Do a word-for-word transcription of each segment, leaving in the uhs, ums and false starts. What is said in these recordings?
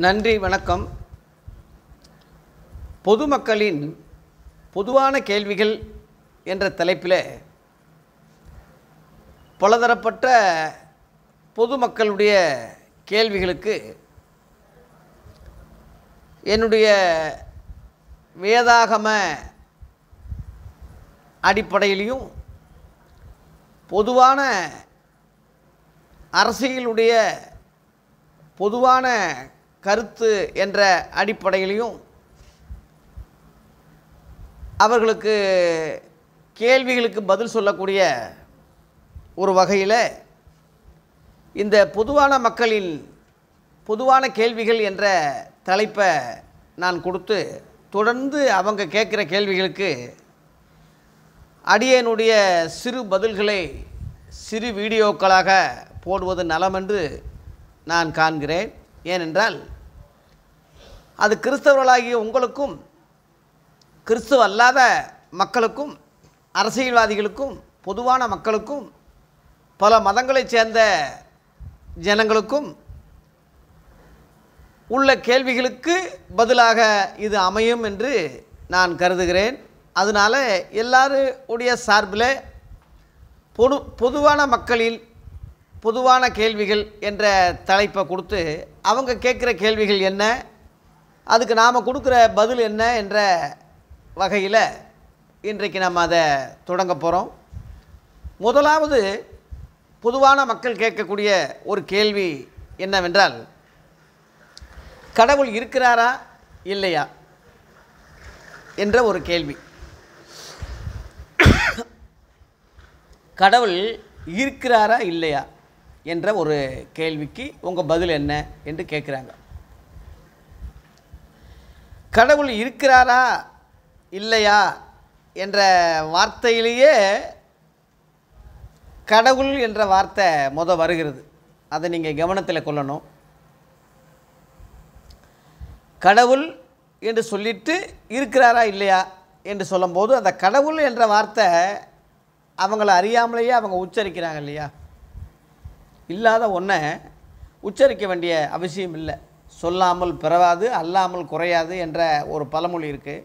நன்றி வணக்கம். பொதுமக்களின் பொதுவான கேள்விகள் என்ற தலைப்பில் பலதரப்பட்ட பொதுமக்களுடைய கேள்விகளுக்கு என்னுடைய வேதாகம அடிப்படையிலையும் பொதுவான அரசியலுடைய பொதுவான கருத்து என்ற அடிப்படையிலையும் அவர்களுக்கு கேள்விகளுக்கு பதில் சொல்லக்கூடிய ஒரு வகையில் இந்த பொதுவான மக்களின் பொதுவான கேள்விகள் என்ற தலைப்பை நான் கொடுத்து தொடர்ந்து அவங்க கேட்குற கேள்விகளுக்கு அடியனுடைய சிறு பதில்களை சிறு வீடியோக்களாக போடுவது நலமென்று நான் காண்கிறேன். ஏனென்றால் அது கிறிஸ்தவர்களாகிய உங்களுக்கும் கிறிஸ்துவ அல்லாத மக்களுக்கும் அரசியல்வாதிகளுக்கும் பொதுவான மக்களுக்கும் பல மதங்களைச் சேர்ந்த ஜனங்களுக்கும் உள்ள கேள்விகளுக்கு பதிலாக இது அமையும் என்று நான் கருதுகிறேன். அதனால் எல்லாருடைய சார்பில் பொது பொதுவான மக்களில் பொதுவான கேள்விகள் என்ற தலைப்பை கொடுத்து அவங்க கேட்குற கேள்விகள் என்ன, அதுக்கு நாம் கொடுக்குற பதில் என்ன என்ற வகையில் இன்றைக்கு நம்ம அதை தொடங்க போகிறோம். முதலாவது பொதுவான மக்கள் கேட்கக்கூடிய ஒரு கேள்வி என்னவென்றால், கடவுள் இருக்கிறாரா இல்லையா என்ற ஒரு கேள்வி. கடவுள் இருக்கிறாரா இல்லையா என்ற ஒரு கேள்விக்கு உங்கள் பதில் என்ன என்று கேட்குறாங்க. கடவுள் இருக்கிறாரா இல்லையா என்ற வார்த்தையிலேயே கடவுள் என்ற வார்த்தை முத வருகிறது. அதை நீங்கள் கவனத்தில் கொள்ளணும். கடவுள் என்று சொல்லிட்டு இருக்கிறாரா இல்லையா என்று சொல்லும்போது அந்த கடவுள் என்ற வார்த்தை அவங்கள அறியாமலேயே அவங்க உச்சரிக்கிறாங்க இல்லையா. இல்லாத ஒன்றை உச்சரிக்க வேண்டிய அவசியம் இல்லை. சொல்லாமல் பிறவாது அல்லாமல் குறையாது என்ற ஒரு பழமொழி இருக்குது.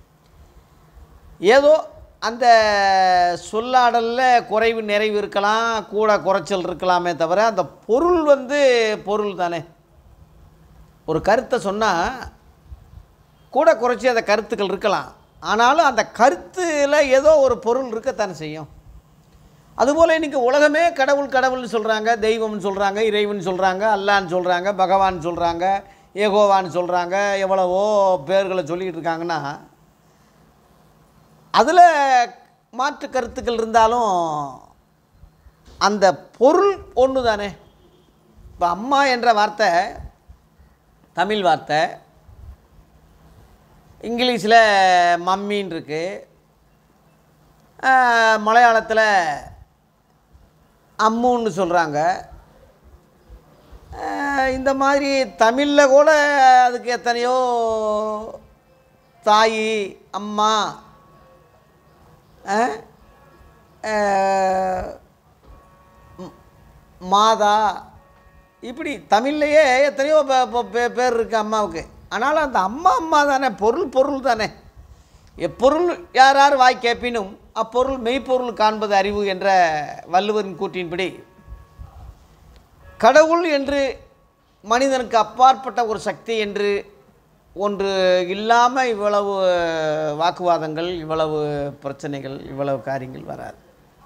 ஏதோ அந்த சொல்லாடலில் குறைவு நிறைவு இருக்கலாம், கூட குறைச்சல் இருக்கலாமே தவிர அந்த பொருள் வந்து பொருள் தானே. ஒரு கருத்தை சொன்னால் கூட குறைச்சி அந்த கருத்துக்கள் இருக்கலாம், ஆனாலும் அந்த கருத்தில் ஏதோ ஒரு பொருள் இருக்கத்தானே செய்யும். அதுபோல் இன்றைக்கி உலகமே கடவுள் கடவுள்னு சொல்கிறாங்க, தெய்வம்னு சொல்கிறாங்க, இறைவன் சொல்கிறாங்க, அல்லான்னு சொல்கிறாங்க, பகவான் சொல்கிறாங்க, ஏகோவான்னு சொல்கிறாங்க, எவ்வளவோ பேர்களை சொல்லிக்கிட்டு இருக்காங்கன்னா அதில் மாற்று கருத்துக்கள் இருந்தாலும் அந்த பொருள் ஒன்று தானே. இப்போ அம்மா என்ற வார்த்தை தமிழ் வார்த்தை, இங்கிலீஷில் மம்மின்னு இருக்குது, மலையாளத்தில் அம்முன்னு சொல்கிறாங்க. இந்த மாதிரி தமிழில் கூட அதுக்கு எத்தனையோ தாய், அம்மா, மாதா, இப்படி தமிழ்லையே எத்தனையோ பேர் இருக்குது அம்மாவுக்கு. ஆனாலும் அந்த அம்மா அம்மா தானே, பொருள் பொருள் தானே. எப்பொருள் யார் யார் வாய் கேட்பினும் அப்பொருள் மெய்ப்பொருள் காண்பது அறிவு என்ற வள்ளுவரின் கூற்றின்படி கடவுள் என்று மனிதனுக்கு அப்பாற்பட்ட ஒரு சக்தி என்று ஒன்று இல்லாமல் இவ்வளவு வாக்குவாதங்கள், இவ்வளவு பிரச்சனைகள், இவ்வளவு காரியங்கள் வராது.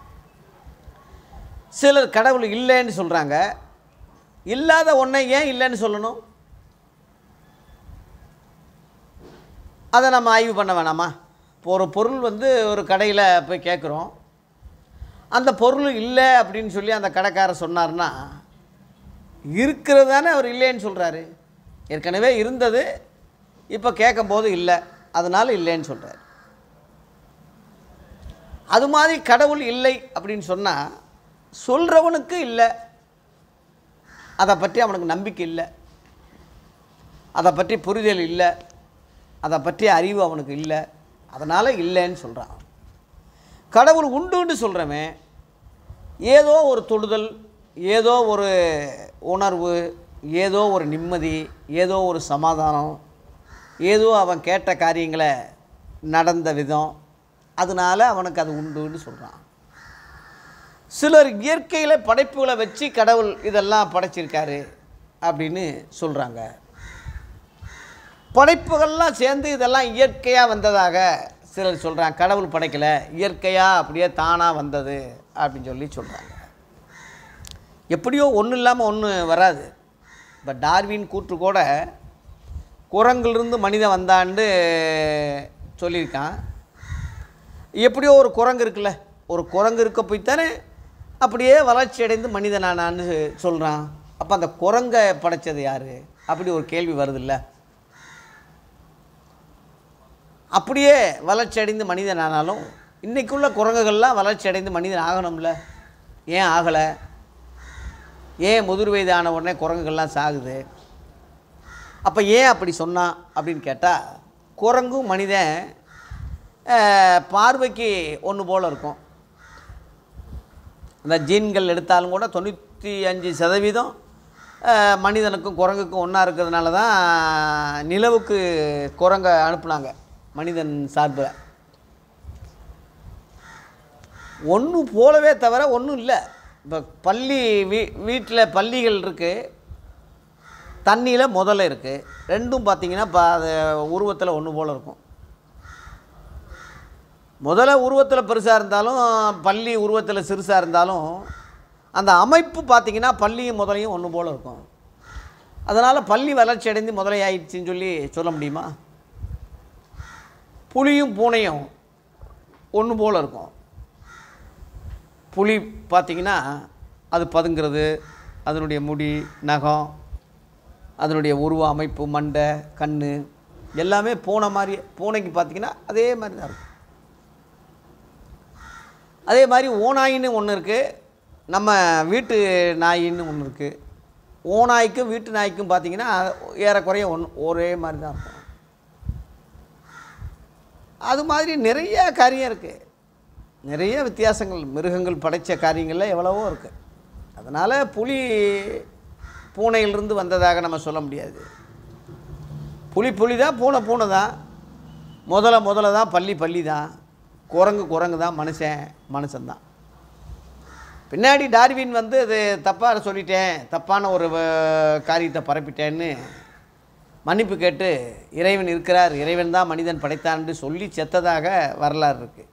சிலர் கடவுள் இல்லைன்னு சொல்கிறாங்க. இல்லாத ஒன்றை ஏன் இல்லைன்னு சொல்லணும்? அதை நம்ம ஆய்வு பண்ண வேணாமா? இப்போ ஒரு பொருள் வந்து ஒரு கடையில் போய் கேட்குறோம், அந்த பொருள் இல்லை அப்படின்னு சொல்லி அந்த கடைக்காரர் சொன்னார்னா இருக்கிறது தானே அவர் இல்லைன்னு சொல்கிறாரு. ஏற்கனவே இருந்தது, இப்போ கேட்கும்போது இல்லை, அதனால் இல்லைன்னு சொல்கிறார். அது மாதிரி கடவுள் இல்லை அப்படின்னு சொன்னால் சொல்கிறவனுக்கு இல்லை, அதை பற்றி அவனுக்கு நம்பிக்கை இல்லை, அதை பற்றி புரிதல் இல்லை, அதை பற்றி அறிவு அவனுக்கு இல்லை, அதனால் இல்லைன்னு சொல்கிறான். கடவுள் உண்டுன்னு சொல்கிறவன் ஏதோ ஒரு தொடுதல், ஏதோ ஒரு உணர்வு, ஏதோ ஒரு நிம்மதி, ஏதோ ஒரு சமாதானம், ஏதோ அவன் கேட்ட காரியங்களை நடந்த விதம், அதனால் அவனுக்கு அது உண்டுன்னு சொல்கிறான். சிலர் இயற்கையில் படைப்புகளை வச்சு கடவுள் இதெல்லாம் படைச்சிருக்காரு அப்படின்னு சொல்கிறாங்க. படைப்புகள்லாம் சேர்ந்து இதெல்லாம் இயற்கையாக வந்ததாக சிலர் சொல்கிறாங்க. கடவுள் படைக்கலை, இயற்கையாக அப்படியே தானாக வந்தது அப்படின்னு சொல்லி சொல்கிறாங்க. எப்படியோ ஒன்றும் இல்லாமல் ஒன்று வராது. இப்போ டார்வின் கூற்று கூட குரங்கிலிருந்து மனிதன் வந்தான்னு சொல்லியிருக்கான். எப்படியோ ஒரு குரங்கு இருக்குல்ல, ஒரு குரங்கு இருக்க போய்த்தானே அப்படியே வளர்ச்சி அடைந்து மனிதனானான்னு சொல்கிறான். அப்போ அந்த குரங்கை படைத்தது யார் அப்படி ஒரு கேள்வி வருதில்ல. அப்படியே வளர்ச்சி அடைந்து மனிதன் ஆனாலும் இன்றைக்குள்ள குரங்குகள்லாம் வளர்ச்சி அடைந்து மனிதன் ஆகணும்ல, ஏன் ஆகலை? ஏன் முதிர் வயது ஆன உடனே குரங்குகள்லாம் சாகுது? அப்போ ஏன் அப்படி சொன்னான் அப்படின்னு கேட்டால், குரங்கும் மனிதன் பார்வைக்கு ஒன்று போல் இருக்கும். அந்த ஜீன்கள் எடுத்தாலும் கூட தொண்ணூற்றி அஞ்சு சதவீதம் மனிதனுக்கும் குரங்குக்கும் ஒன்றா இருக்கிறதுனால தான் நிலவுக்கு குரங்கை அனுப்புனாங்க மனிதன் சார்பில். ஒன்று போலவே தவிர ஒன்றும் இல்லை. இப்போ பள்ளி வீ வீட்டில் பள்ளிகள் இருக்குது, தண்ணியில் முதல்ல இருக்குது. ரெண்டும் பார்த்திங்கன்னா இப்போ அது உருவத்தில் ஒன்று போல் இருக்கும். முதல்ல உருவத்தில் பெருசாக இருந்தாலும் பள்ளி உருவத்தில் சிறுசாக இருந்தாலும் அந்த அமைப்பு பார்த்திங்கன்னா பள்ளியும் முதலையும் ஒன்று போல் இருக்கும். அதனால் பள்ளி வளர்ச்சி அடைந்து முதலை ஆயிடுச்சின்னு சொல்லி சொல்ல முடியுமா? புலியும் பூனையும் ஒன்று போல் இருக்கும். புலி பார்த்திங்கன்னா அது பதுங்கிறது, அதனுடைய முடி, நகம், அதனுடைய உருவ அமைப்பு, மண்டை, கண் எல்லாமே பூனை மாதிரி. பூனைக்கு பார்த்திங்கன்னா அதே மாதிரி தான் இருக்கும். அதே மாதிரி ஓநாயின்னு ஒன்று இருக்குது, நம்ம வீட்டு நாயின்னு ஒன்று இருக்குது. ஓநாய்க்கும் வீட்டு நாய்க்கும் பார்த்திங்கன்னா ஏறக்குறைய ஒன்று ஒரே மாதிரி தான் இருக்கும். அது மாதிரி நிறைய காரியம் இருக்குது, நிறைய வித்தியாசங்கள். மிருகங்கள் படைத்த காரியங்களில் எவ்வளவோ இருக்குது. அதனால் புலி பூனையிலிருந்து வந்ததாக நம்ம சொல்ல முடியாது. புலி புலி தான், பூனை பூனை தான், முதல்ல முதல்ல தான் பள்ளி பள்ளி தான், குரங்கு குரங்கு தான், மனுஷன் மனுஷன்தான். பின்னாடி டார்வின் வந்து அது தப்பாக சொல்லிட்டேன், தப்பான ஒரு காரியத்தை பரப்பிட்டேன்னு மன்னிப்பு கேட்டு இறைவன் இருக்கிறார், இறைவன் தான் மனிதன் படைத்தான்னு சொல்லி செத்ததாக வரலாறு இருக்குது.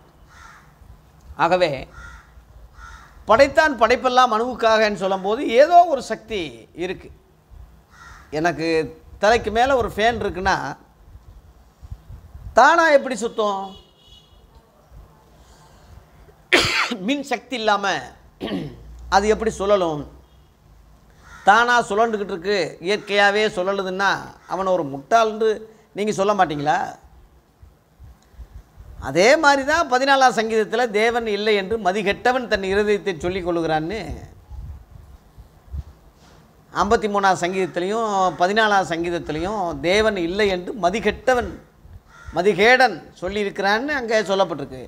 ஆகவே படைத்தான் படைப்பெல்லாம் மனுவுக்காகன்னு சொல்லும்போது ஏதோ ஒரு சக்தி இருக்குது. எனக்கு தலைக்கு மேலே ஒரு ஃபேன் இருக்குன்னா தானாக எப்படி சுத்தம்? மின் சக்தி இல்லாமல் அது எப்படி சுழலும்? தானாக சுழண்டுக்கிட்டு இருக்கு, இயற்கையாகவே சுழலுதுன்னா அவனை ஒரு முட்டாள்னு நீங்கள் சொல்ல மாட்டீங்களா? அதே மாதிரி தான் பதினாலாம் சங்கீதத்தில் தேவன் இல்லை என்று மதிகெட்டவன் தன் இருதயத்தை சொல்லிக் கொள்ளுகிறான்னு ஐம்பத்தி மூணாம் சங்கீதத்திலையும் பதினாலாம் சங்கீதத்திலையும் தேவன் இல்லை என்று மதிகெட்டவன் மதிகேடன் சொல்லியிருக்கிறான்னு அங்கே சொல்லப்பட்டிருக்கு.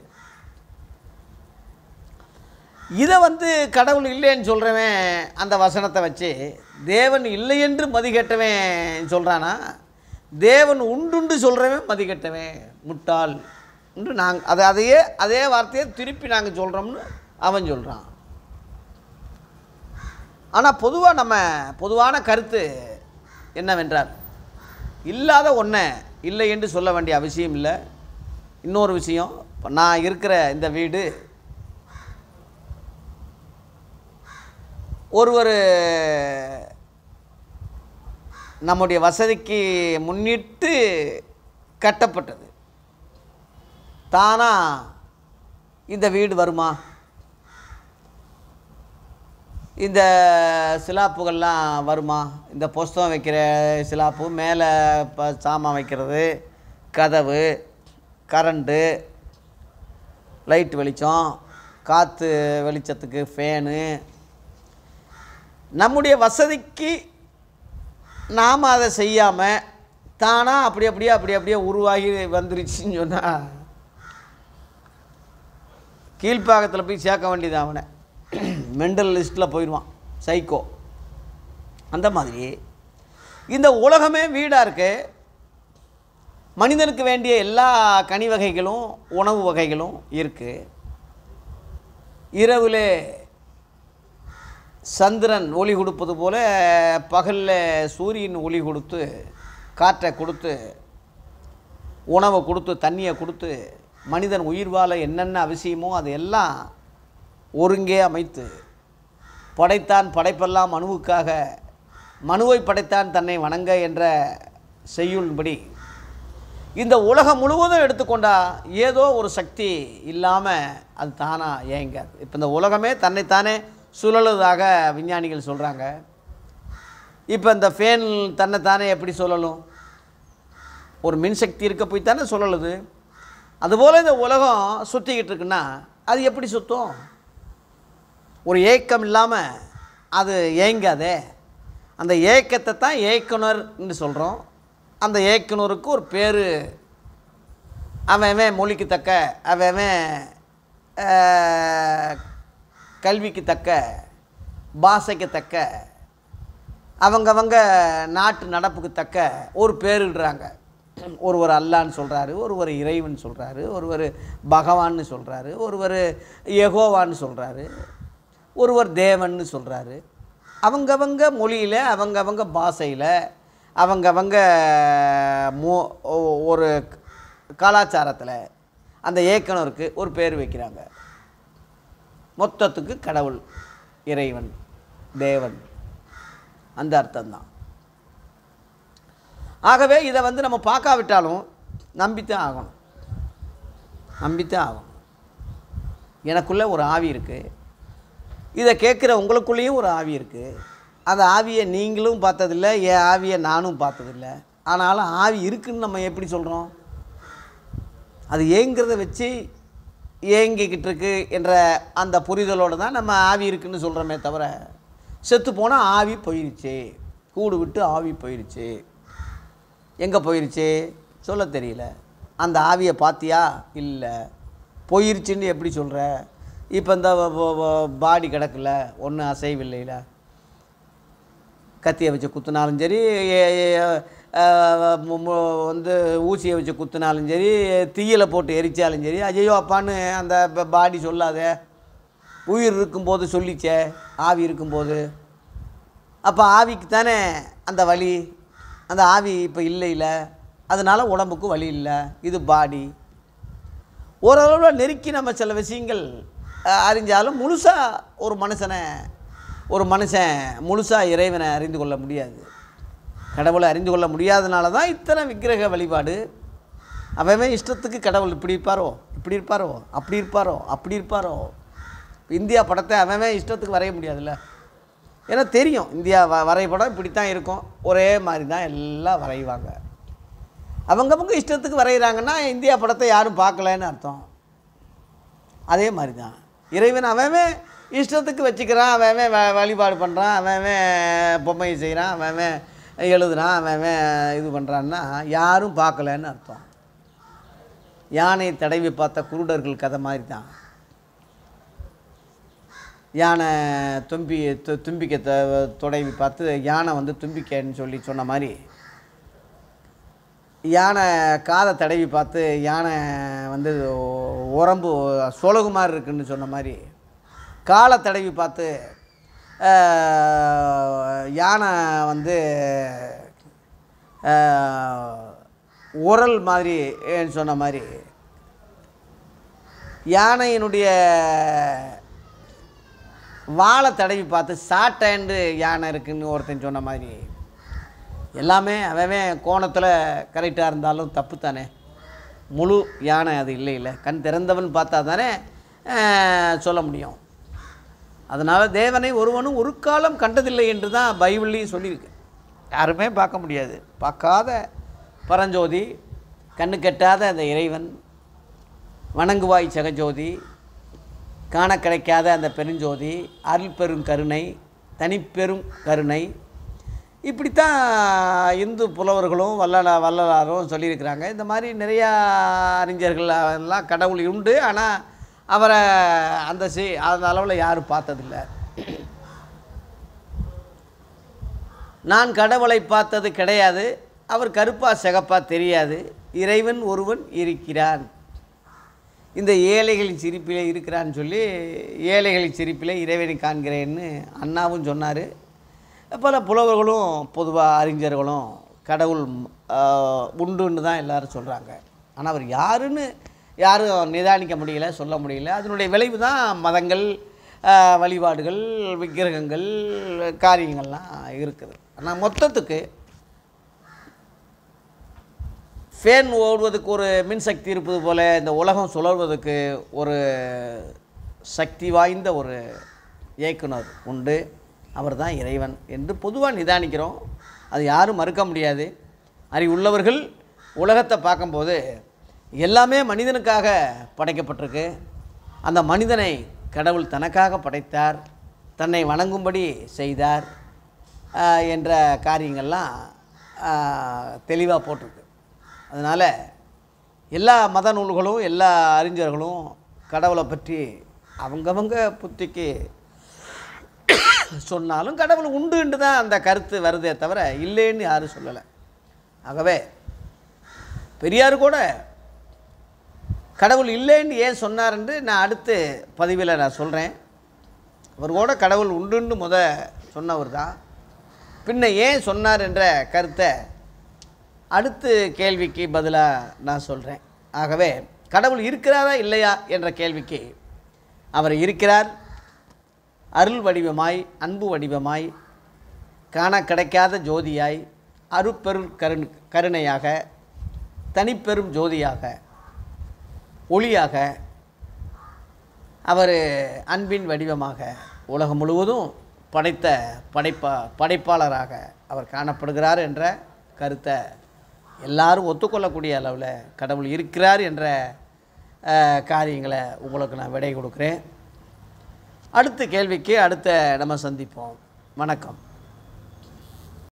இதை வந்து கடவுள் இல்லைன்னு சொல்கிறவன் அந்த வசனத்தை வச்சு தேவன் இல்லை என்று மதிகெட்டவன் சொல்கிறானா, தேவன் உண்டுண்டு சொல்கிறவன் மதிகெட்டவன் முட்டாள் என்று நாங்கள் அதை அதையே அதே வார்த்தையை திருப்பி நாங்கள் சொல்கிறோம்னு அவன் சொல்கிறான். ஆனால் பொதுவாக நம்ம பொதுவான கருத்து என்னவென்றால், இல்லாத ஒன்றை இல்லை என்று சொல்ல வேண்டிய அவசியம் இல்லை. இன்னொரு விஷயம், இப்போ நான் இருக்கிற இந்த வீடு ஒருவர் நம்முடைய வசதிக்கு முன்னிட்டு கட்டப்பட்டது. தானா இந்த வீடு வருமா? இந்த சிலாப்புகள்லாம் வருமா? இந்த புஸ்தகம் வைக்கிற சிலாப்பு, மேலே இப்போ சாமான் வைக்கிறது, கதவு, கரண்ட்டு, லைட் வெளிச்சம், காற்று வெளிச்சத்துக்கு ஃபேனு, நம்முடைய வசதிக்கு நாம் அதை செய்யாமல் தானாக அப்படி அப்படியே அப்படி அப்படியே உருவாகி வந்துருச்சுன்னு சொன்னால் கீழ்ப்பாக்கத்தில் போய் சேர்க்க வேண்டியது. அவனை மெண்டல் லிஸ்ட்டில் போயிடுவான், சைக்கோ. அந்த மாதிரி இந்த உலகமே வீடாக இருக்குது. மனிதனுக்கு வேண்டிய எல்லா கனி வகைகளும் உணவு வகைகளும் இருக்குது. இரவில் சந்திரன் ஒளி கொடுப்பது போல் பகலில் சூரியன் ஒளி கொடுத்து காற்றை கொடுத்து உணவை கொடுத்து தண்ணியை கொடுத்து மனிதன் உயிர் வாழ என்னென்ன அவசியமோ அது எல்லாம் ஒருங்கே அமைத்து படைத்தான். படைப்பெல்லாம் மனுவுக்காக, மனுவை படைத்தான் தன்னை வணங்க என்ற செய்யுள்படி இந்த உலகம் முழுவதும் எடுத்துக்கொண்டா ஏதோ ஒரு சக்தி இல்லாமல் அது தானாக ஏங்காது. இப்போ இந்த உலகமே தன்னைத்தானே சுழலுவதாக விஞ்ஞானிகள் சொல்கிறாங்க. இப்போ இந்த ஃபேன் தன்னைத்தானே எப்படி சொல்லலும்? ஒரு மின்சக்தி இருக்க போய் தானே சுழலுது. அதுபோல் இந்த உலகம் சுற்றிக்கிட்டு இருக்குன்னா அது எப்படி சுற்றும்? ஒரு ஏக்கம் இல்லாமல் அது ஏங்காதே. அந்த ஏக்கத்தை தான் ஏக்குனர்னு சொல்கிறோம். அந்த ஏக்குனருக்கு ஒரு பேர், அவன் மொழிக்கு தக்க, அவன் கல்விக்கு தக்க, பாஷைக்கு தக்க, அவங்கவங்க நாட்டு நடப்புக்கு தக்க ஒரு பேருடுறாங்க. ஒருவர் அல்லான்னு சொல்கிறாரு, ஒருவர் இறைவன் சொல்கிறாரு, ஒருவர் பகவான்னு சொல்கிறாரு, ஒருவர் யெகோவான்னு சொல்கிறாரு, ஒருவர் தேவன்னு சொல்கிறாரு. அவங்கவங்க மொழியில், அவங்கவங்க பாஷையில், அவங்கவங்க மோ ஒரு கலாச்சாரத்தில் அந்த ஏக்கனருக்கு ஒரு பேர் வைக்கிறாங்க. மொத்தத்துக்கு கடவுள், இறைவன், தேவன், அந்த அர்த்தம்தான். ஆகவே இதை வந்து நம்ம பார்க்காவிட்டாலும் நம்பித்தான் ஆகணும், நம்பித்தான் ஆகணும். எனக்குள்ளே ஒரு ஆவி இருக்குது, இதை கேட்குற உங்களுக்குள்ளேயும் ஒரு ஆவி இருக்குது. அந்த ஆவியை நீங்களும் பார்த்ததில்லை, என் ஆவியை நானும் பார்த்ததில்லை. ஆனாலும் ஆவி இருக்குதுன்னு நம்ம எப்படி சொல்கிறோம்? அது ஏங்கிறத வச்சு ஏங்கிக்கிட்டு இருக்கு என்ற அந்த புரிதலோடு தான் நம்ம ஆவி இருக்குதுன்னு சொல்கிறோமே தவிர, செத்து போனால் ஆவி போயிடுச்சு, கூடு விட்டு ஆவி போயிடுச்சு, எங்கே போயிடுச்சு சொல்ல தெரியல. அந்த ஆவியை பார்த்தியா? இல்லை. போயிடுச்சுன்னு எப்படி சொல்கிற? இப்போ இந்த பாடி கிடக்குல, ஒன்றும் அசைவில்லைல, கத்தியை வச்சு குத்துனாலும் சரி, வந்து ஊசியை வச்சு குத்துனாலும் சரி, தீயில போட்டு எரிச்சாலும் சரி, ஐயோ அப்பான்னு அந்த பாடி சொல்லாத. உயிர் இருக்கும்போது சொல்லிச்சே, ஆவி இருக்கும்போது. அப்போ ஆவிக்கு தானே அந்த வலி. அந்த ஆவி இப்போ இல்லை இல்லை, அதனால் உடம்புக்கு வலி இல்லை. இது பாடி. ஓரளவில் நெருக்கி நம்ம சில விஷயங்கள் அறிஞ்சாலும் முழுசாக ஒரு மனுஷனை ஒரு மனுஷன் முழுசாக இறைவனை அறிந்து கொள்ள முடியாது. கடவுளை அறிந்து கொள்ள முடியாதனால தான் இத்தனை விக்கிரக வழிபாடு. அவன் இஷ்டத்துக்கு கடவுள் இப்படி இருப்பாரோ, இப்படி இருப்பாரோ, அப்படி இருப்பாரோ, அப்படி இருப்பாரோ. இந்தியா படத்தை அவன் இஷ்டத்துக்கு வரைய முடியாதுல்ல. ஏன்னா தெரியும், இந்தியா வ வரைபடம் இப்படித்தான் இருக்கும், ஒரே மாதிரி தான் எல்லாம் வரைவாங்க. அவங்கவங்க இஷ்டத்துக்கு வரைகிறாங்கன்னா இந்தியா படத்தை யாரும் பார்க்கலன்னு அர்த்தம். அதே மாதிரி தான் இறைவன் அவன் இஷ்டத்துக்கு வச்சுக்கிறான், அவன் வ வழிபாடு பண்ணுறான், அவன் பொம்மையை செய்கிறான், அவன் எழுதுறான், அவன் இது பண்ணுறான்னா யாரும் பார்க்கலன்னு அர்த்தம். யானை தடவி பார்த்த குருடர்கள் கதை மாதிரி தான். யானை தும்பி தும்பிக்கை தொடவி பார்த்து யானை வந்து தும்பிக்கைன்னு சொல்லி சொன்ன மாதிரி, யானை காதை தடவி பார்த்து யானை வந்து உடம்பு சொலகு மாதிரி இருக்குன்னு சொன்ன மாதிரி, காலை தடவி பார்த்து யானை வந்து உரல் மாதிரி சொன்ன மாதிரி, யானையினுடைய வாழை தடவி பார்த்து சாட்டேண்டு யானை இருக்குன்னு ஒருத்தன் சொன்ன மாதிரி, எல்லாமே அவன் கோணத்தில் கரெக்டாக இருந்தாலும் தப்பு தானே. முழு யானை அது இல்லை இல்லை, கண் திறந்தவன் பார்த்தா தானே சொல்ல முடியும். அதனால் தேவனை ஒருவனும் ஒரு காலம் கண்டதில்லை என்று தான் பைபிள்லேயும் சொல்லியிருக்கு. யாருமே பார்க்க முடியாது. பார்க்காத பரஞ்சோதி, கண்ணு கெட்டாத அந்த இறைவன், வணங்குவாய் ஜெகஜோதி, காண கிடைக்காத அந்த பெருஞ்சோதி, அருள் பெரும் கருணை, தனிப்பெரும் கருணை, இப்படித்தான் இந்து புலவர்களும் வள்ளலா வள்ளலாரும் சொல்லியிருக்கிறாங்க. இந்த மாதிரி நிறையா அறிஞர்கள் எல்லாம் கடவுள் உண்டு. ஆனால் அவரை அந்த சி அந்த அளவில் யாரும் பார்த்ததில்லை. நான் கடவுளை பார்த்தது கிடையாது, அவர் கருப்பா சிகப்பா தெரியாது, இறைவன் ஒருவன் இருக்கிறான், இந்த ஏழைகளின் சிரிப்பிலே இருக்கிறான்னு சொல்லி ஏழைகளின் சிரிப்பிலே இறைவனை காண்கிறேன்னு அண்ணாவும் சொன்னார். பல புலவர்களும் பொதுவாக அறிஞர்களும் கடவுள் உண்டுன்னு தான் எல்லோரும் சொல்கிறாங்க. ஆனால் அவர் யாருன்னு யாரும் நிதானிக்க முடியல, சொல்ல முடியல. அதனுடைய விளைவு தான் மதங்கள், வழிபாடுகள், விக்கிரகங்கள், காரியங்கள்லாம் இருக்குது. ஆனால் மொத்தத்துக்கு ஃபேன் ஓடுவதுக்கு ஒரு மின்சக்தி இருப்பது போல் இந்த உலகம் சுழல்வதற்கு ஒரு சக்தி வாய்ந்த ஒரு இயக்குனர் உண்டு, அவர் தான் இறைவன் என்று பொதுவாக நிதானிக்கிறோம். அது யாரும் மறுக்க முடியாது. அறிவுள்ளவர்கள் உலகத்தை பார்க்கும்போது எல்லாமே மனிதனுக்காக படைக்கப்பட்டிருக்கு. அந்த மனிதனை கடவுள் தனக்காக படைத்தார், தன்னை வணங்கும்படி செய்தார் என்ற காரியங்கள்லாம் தெளிவாக போட்டிருக்கு. அதனால் எல்லா மத நூல்களும் எல்லா அறிஞர்களும் கடவுளை பற்றி அவங்கவங்க புத்திக்கு சொன்னாலும் கடவுள் உண்டுன்னு தான் அந்த கருத்து வருதே தவிர இல்லைன்னு யாரும் சொல்லலை. ஆகவே பெரியார் கூட கடவுள் இல்லைன்னு ஏன் சொன்னார் என்று நான் அடுத்து பதிவில் நான் சொல்கிறேன். அவர் கூட கடவுள் உண்டுன்னு முத சொன்னவர் தான். பின்ன ஏன் சொன்னார் என்ற கருத்தை அடுத்து கேள்விக்கு பதிலாக நான் சொல்கிறேன். ஆகவே கடவுள் இருக்கிறாரா இல்லையா என்ற கேள்விக்கு அவர் இருக்கிறார். அருள் வடிவமாய், அன்பு வடிவமாய், காண கிடைக்காத ஜோதியாய், அருட்பெரும் கருண் கருணையாக, தனிப்பெரும் ஜோதியாக, ஒளியாக, அவர் அன்பின் வடிவமாக உலகம் முழுவதும் படைத்த படைப்பா படைப்பாளராக அவர் காணப்படுகிறார் என்ற கருத்தை எல்லாரும் ஒத்துக்கொள்ளக்கூடிய அளவில் கடவுள் இருக்கிறார் என்ற காரியங்களை உங்களுக்கு நான் விடை கொடுக்குறேன். அடுத்த கேள்விக்கு அடுத்த நம்ம சந்திப்போம். வணக்கம்.